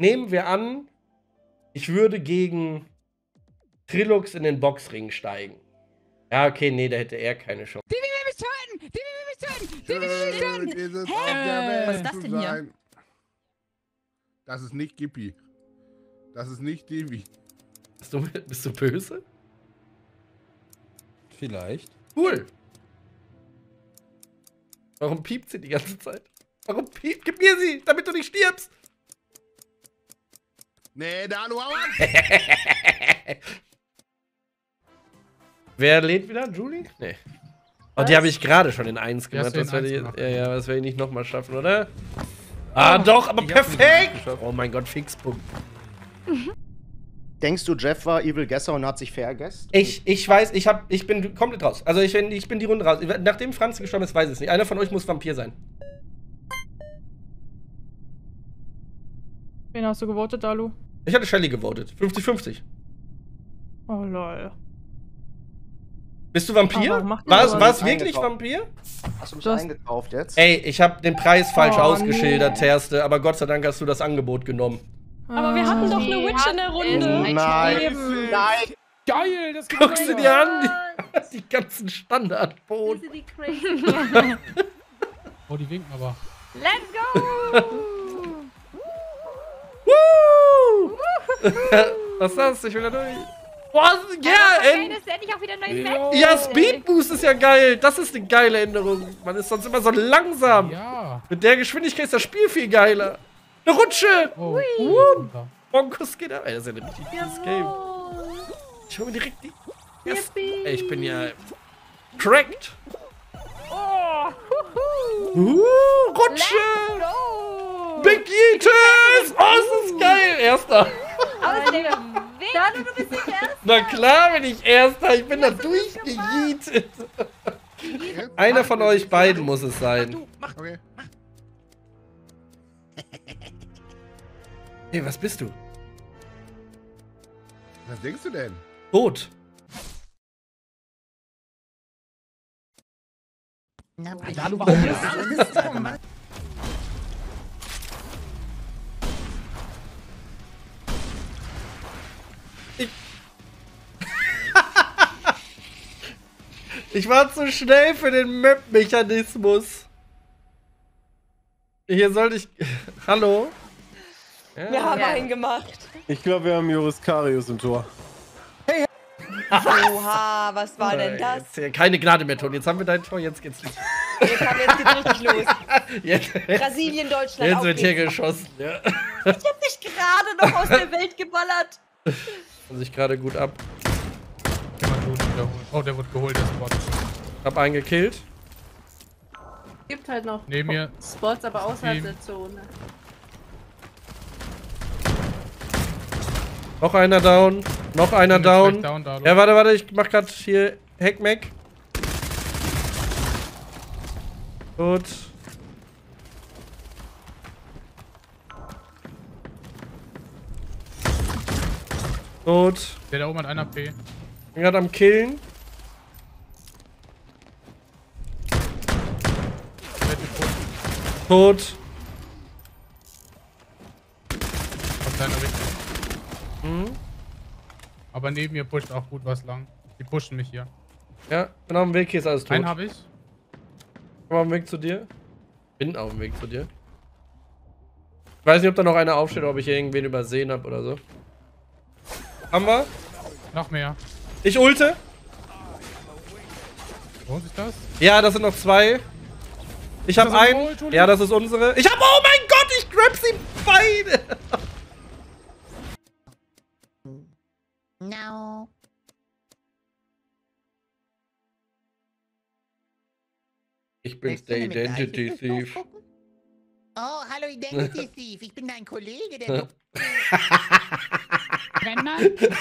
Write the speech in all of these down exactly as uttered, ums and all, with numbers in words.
nehmen wir an, ich würde gegen Trilux in den Boxring steigen. Ja, okay, nee, da hätte er keine Chance. Die will mich töten! Die will mich töten! Die will mich töten! Hä? Was ist das denn hier? Das ist nicht Gippi. Das ist nicht Devi. Bist du, bist du böse? Vielleicht. Cool. Warum piept sie die ganze Zeit? Warum piept? Gib mir sie, damit du nicht stirbst! Nee, da du auch. Wer lädt wieder? Julie? Nee. Oh, die habe ich gerade schon in eins gemacht. Das werde ich, ja, ja, das werde ich nicht nochmal schaffen, oder? Ah, oh, doch, aber perfekt! Oh mein Gott, Fixpunkt. Denkst du, Jeff war Evil Guesser und hat sich vergessen? Ich, ich weiß, ich, hab, ich bin komplett raus. Also ich, ich bin die Runde raus. Nachdem Franz gestorben ist, weiß ich es nicht. Einer von euch muss Vampir sein. Wen hast du gewotet, Dalu? Ich hatte Shelly gewotet. fünfzig fünfzig. Oh lol. Bist du Vampir? War es wirklich Vampir? Hast du mich Das eingekauft jetzt? Ey, ich habe den Preis falsch Oh, ausgeschildert, nee. Terste, aber Gott sei Dank hast du das Angebot genommen. Aber wir hatten doch eine Die Witch in der Runde. Nein, nein. Geil, das geht Guck sie dir an, Was? die, die ganzen Standardboden. Diese die crazy. Oh, die winken aber. Let's go! Woo! Was ist das? Ich will da durch. Boah, ja, Okay, ey. das ist endlich auch wieder ein neues Ja. Match. Ja, Speedboost ist ja geil. Das ist eine geile Änderung. Man ist sonst immer so langsam. Ja. Mit der Geschwindigkeit ist das Spiel viel geiler. Eine Rutsche. Oh, Uh. Bonkos geht ab. Ey, das ist ja ein richtig gutes Game. Ich hol mir direkt die... Yes. Ey, ich bin ja... Cracked. Oh, huhu. Uh, Rutsche. Let's go! Big Yeetus. Oh, ist das geil. Erster. Aber der Dalu, du bist nicht erst. Na klar bin ich Erster. Ich bin da durchgejietet. Einer von euch beiden muss es sein. Okay. Hey, was bist du? Was denkst du denn? Tot. Dalu, warum bist du? Ich war zu schnell für den Map-Mechanismus. Hier sollte ich... Hallo? Ja. Wir haben einen gemacht. Ich glaube, wir haben Joris Karius im Tor. Oha, was war denn das? Jetzt, äh, keine Gnade mehr, Ton. Jetzt haben wir dein Tor, jetzt geht's los. Jetzt, haben wir- jetzt geht's richtig los. Jetzt, Brasilien, Deutschland, jetzt auf wird hier geht's. geschossen, ja. Ich hab dich gerade noch aus der Welt geballert. Und sich gerade gut ab. Jemand wurde wiederholt. Oh, der wurde geholt, der Spot. Hab einen gekillt. Gibt halt noch Neben mir. Spots, aber außerhalb Team. der Zone. Noch einer down. Noch einer Bin jetzt gleich down. down, Dalu. Ja, warte, warte, ich mach grad hier Hackmack. Gut. Gut. Der da oben hat einer P. Bin grad am Killen. Der wird geputscht. Tot. Auf seiner Richtung. Mhm. Aber neben mir pusht auch gut was lang. Die pushen mich hier. Ja, bin auf dem Weg, hier ist alles tot. Einen habe ich. Komm auf dem Weg zu dir. Bin auf dem Weg zu dir. Ich weiß nicht, ob da noch einer aufsteht, ob ich irgendwen übersehen habe oder so. Haben wir? Noch mehr. Ich ulte. Lohnt sich das? Ja, das sind noch zwei. Ich habe das unsere, einen. Entschuldigung? Ja, das ist unsere. Ich habe. Oh mein Gott, ich grab sie beide. No. Ich bin Willst du der eine Medaille Identity fürs Thief. Durchgucken? Oh, hallo Identity Thief. Ich bin dein Kollege, der... Brenner?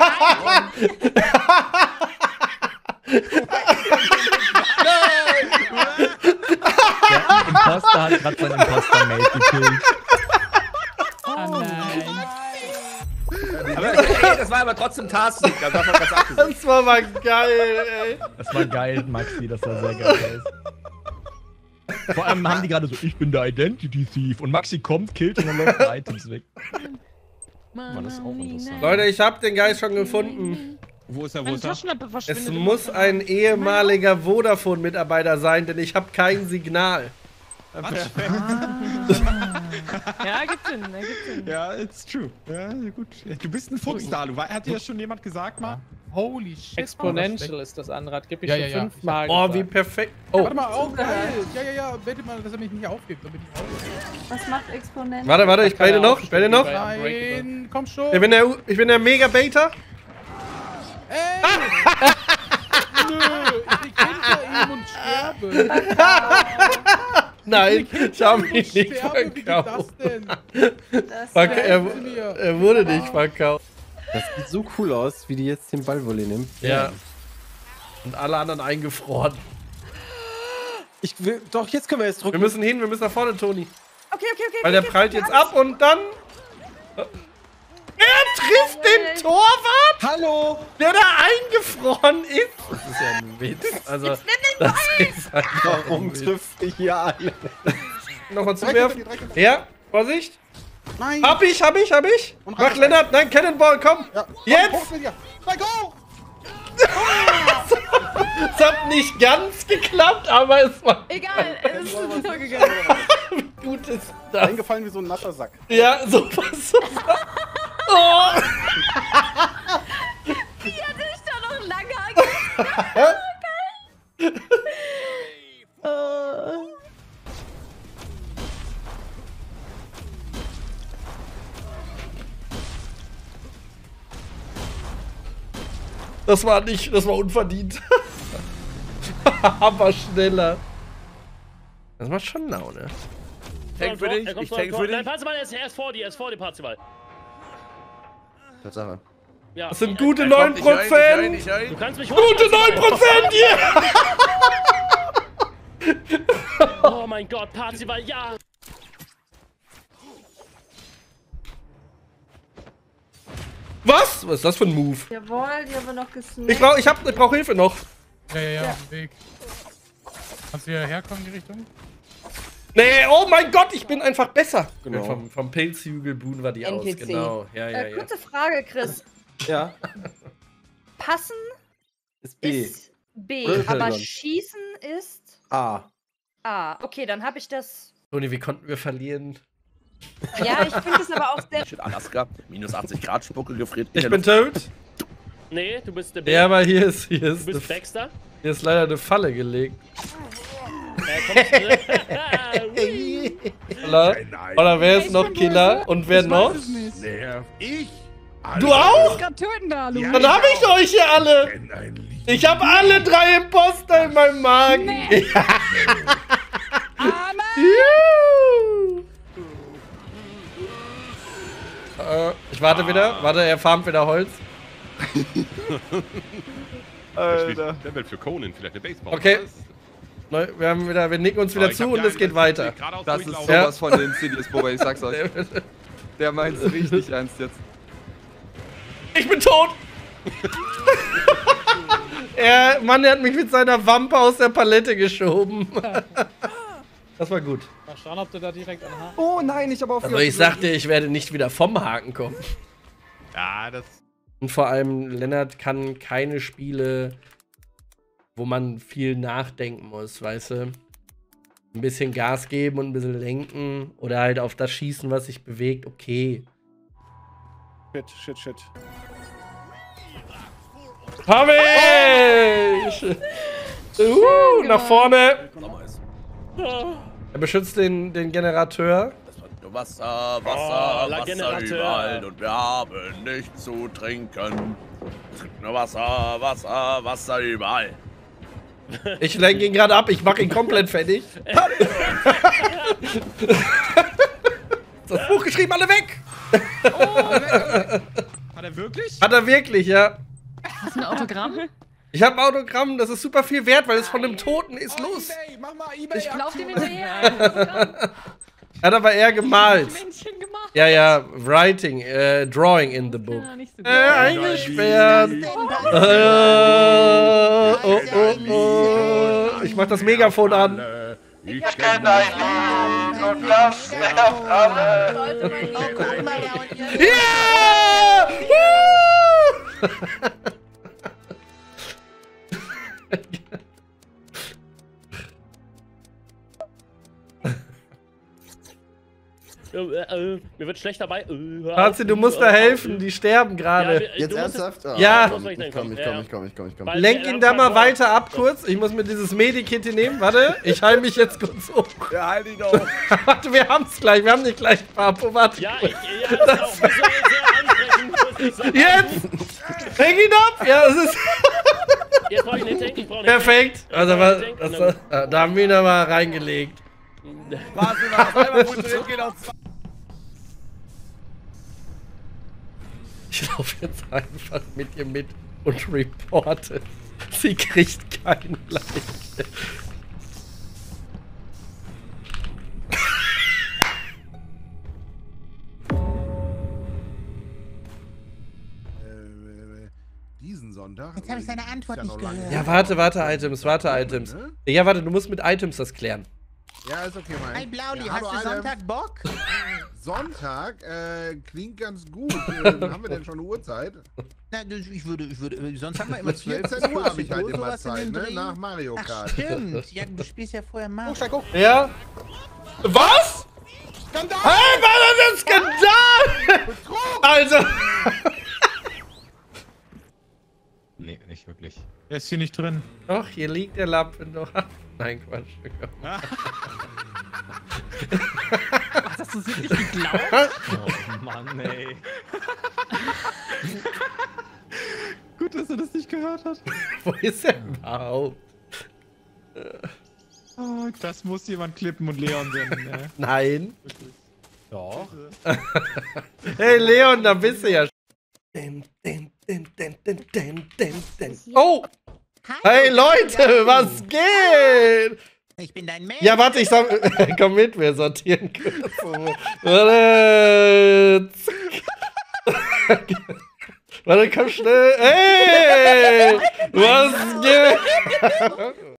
Der Imposter hat gerade seinen Imposter-Mate gekillt. Oh nein. Aber, ey, das war aber trotzdem Task-Sieg, das war ganz abgesehen. Das war mal geil, ey. Das war geil, Maxi, das sah sehr geil aus. Vor allem haben die gerade so, ich bin der Identity Thief. Und Maxi kommt, killt und dann läuft die Items weg. War das auch interessant. Leute, ich hab den Geist schon gefunden. Wo ist er, wo ist er? Es muss ein ehemaliger Vodafone-Mitarbeiter sein, denn ich habe kein Signal. Ja, gibt Sinn, ergibt Sinn. Ja, it's true. Ja, gut. Du bist ein Fuchs, Dalu. Hat dir das schon jemand gesagt, mal? Holy shit. Exponential ist das andere. Gib ich Ja, schon ja, ja. fünfmal. Oh, wie perfekt. Oh, Warte mal, oh, geil. Ja, ja, ja. Wette mal, dass er mich nicht aufgibt, damit ich aufgebe. Was macht Exponent? warte, warte, ich beide noch, ich beide noch. Nein, komm schon. Ich bin der, ich bin der Mega-Baiter. Ey! Nö, ich lieg hinter ihm und sterbe. Nein, ich habe Ich mich nicht sterbe, wie geht verkauft. das denn? Das Verk er, helfen Sie mir. er wurde nicht verkauft. Das sieht so cool aus, wie die jetzt den Ballvolley nimmt. Ja. Und alle anderen eingefroren. Ich will, doch, jetzt können wir jetzt Wir drücken. müssen hin, wir müssen nach vorne, Toni. Okay, okay, okay. Weil der okay, prallt okay, jetzt Angst. ab und dann... Er trifft den Torwart, Hallo! der da eingefroren ist. Das ist ja ein Witz. Also, das ist einfach Warum ein Witz. trifft ihr hier alle? Nochmal zuwerfen. Ja, Vorsicht. Nein! Hab ich, hab ich, hab ich. Und Mach rein. Lennart, nein, Cannonball, komm. Ja, Jetzt! komm, hoch mit dir. Nein, go! Es hat nicht ganz geklappt, aber es war... Egal, es ist ein Tor gegangen. Wie gut ist das? Eingefallen wie so ein nasser Sack. Ja, so was. Oh. Wie hatte ich da noch lange angefangen? Oh. Das war nicht, das war unverdient. Aber schneller. Das macht schon Laune. Tank für dich, ich tank für dich. Nein, Parzival, er ist, er ist vor dir, er ist vor dir, Parzival. Tatsache. Ja. Das sind gute neun Prozent. Du kannst mich Gute neun Prozent hier. Oh mein Gott, Parzival, ja! Was? Was ist das für ein Move? Jawohl, die haben wir noch gesnackt. Ich brauch, ich hab, ich brauch Hilfe noch. Ja, ja, ja, auf dem Weg. Kannst du hier herkommen, die Richtung? Nee, oh mein Gott, ich bin einfach besser. Genau. Vom, vom Pilzhügel buhen wir die N aus, P C. genau. Ja, ja, Äh, ja. kurze Frage, Chris. Ja, Passen ist B. ist B, Oder aber Feldmann. Schießen ist A. A. Okay, dann habe ich das. Toni, wie konnten wir verlieren? Ja, ich finde es aber auch sehr. Shit, Alaska, minus achtzig Grad, Spucke gefriert. Ich bin tot. Nee, du bist der Ja, aber hier ist, hier Du ist, eine, bist Baxter. hier ist leider eine Falle gelegt. Äh, kommst Oder, oder wer ist noch Killer? Und wer noch? Nerv. Ich? Du auch? töten da, Lu. Dann hab ich euch hier alle. Kenn ein Lied. Ich hab alle drei Imposter in meinem Magen. Juhu. Äh, ich warte wieder. Warte, er farmt wieder Holz. Alter. Der will für Conan vielleicht eine Baseball. Okay. Neu, wir, haben wieder, wir nicken uns wieder zu und es geht weiter. Das ist Ja. sowas von den Insidious, Boba, ich sag's euch. Der meint's richtig ernst jetzt. Ich bin tot! Er, Mann, er hat mich mit seiner Wampe aus der Palette geschoben. Das war gut. Mal schauen, ob du da direkt an Haken. Oh nein, ich hab auf. Also ich sagte, ich werde nicht wieder vom Haken kommen. Ja, das. Und vor allem, Lennart kann keine Spiele, wo man viel nachdenken muss, weißt du? Ein bisschen Gas geben und ein bisschen lenken oder halt auf das schießen, was sich bewegt, okay. Shit, shit, shit. Hab ich! Uh, nach vorne! Er beschützt den, den Generateur. Wasser, Wasser, Oh, la Wasser Generateur. überall und wir haben nichts zu trinken. Es gibt nur Wasser, Wasser, Wasser überall. Ich lenke ihn gerade ab, ich mache ihn komplett fertig. Das Buch geschrieben, alle weg! Hat er wirklich? Hat er wirklich, ja. Hast du ein Autogramm? Ich habe ein Autogramm, das ist super viel wert, weil es von dem Toten ist. Los! eBay, mach mal eBay. Ich lauf dem hinterher. Hat aber er gemalt. Männchen gemacht. Ja, ja, Writing, äh, Drawing in the book. Ja, nicht so Äh, gut. eingesperrt. Äh, oh, oh, oh. Ich mach das Megafon an. Ich kenn ein Lied und das nervt alle. Sollte man Oh, guck mal da und ihr. Yeah! Äh, äh, mir wird schlecht dabei. Äh, Pazi, du musst da helfen, die sterben gerade. Ja, Jetzt du musst ernsthaft? Ah, Ja. Komm, ich komm, ich komm, ich komm, ich komm, ich komm. Weil- Lenk ihn da mal weiter ab kurz. Ich muss mir dieses Medikit hier nehmen. Warte, ich heile mich jetzt kurz hoch. Ja, halt ihn doch. Warte, wir haben's gleich. Wir haben nicht gleich Papo. Warte. Ja, ich, ja, das ist auch sehr, sehr ansprechend, muss ich sagen. Jetzt! Lenk ihn ab! Ja, es ist Jetzt brauche ich einen Tank, ich brauche einen perfekt. Tank. Also, Ich was, brauche einen das, Tank. das, da haben wir ihn aber reingelegt. Warte, warte, einmal gut drin, geht auf zwei. Ich laufe jetzt einfach mit ihr mit und reporte. Sie kriegt kein Like. Äh, diesen Sonntag. Jetzt habe ich seine Antwort Ist ja nicht noch lange gehört. Ja, warte, warte, Items, warte, Items. Ne? Ja, warte, du musst mit Items das klären. Ja, ist okay, mein. Hey Blauli, ja, hast hallo, du alle. Sonntag Bock? Sonntag äh, klingt ganz gut. Ähm, haben wir denn schon eine Uhrzeit? Na, das- ich würde, ich würde, sonst haben wir immer Bis zwölf vierzehn Uhr habe ich halt Uhr, immer sowas in Zeit, dem ne? Dreh. Nach Mario Ach, Kart. stimmt. Ja, du spielst ja vorher mal. Ja? Was? Skandal! Hey, war das ein Skandal? Also. Nee, nicht wirklich. Der ist hier nicht drin. Doch, hier liegt der Lappen doch. Nein, Quatsch. Was hast du wirklich geglaubt? Oh Mann, ey. Gut, dass er das nicht gehört hat. Wo ist er überhaupt? Oh, das muss jemand klippen und Leon senden, ne? Nein. Doch. Hey Leon, da bist du ja. Den, den, den, den, den, den, den, den. Oh! Hey Leute, was geht? Ich bin dein Mensch. Ja, warte, ich sag. Komm mit, wir sortieren kurz. Warte. Zack. Warte, komm schnell. Hey! Was geht?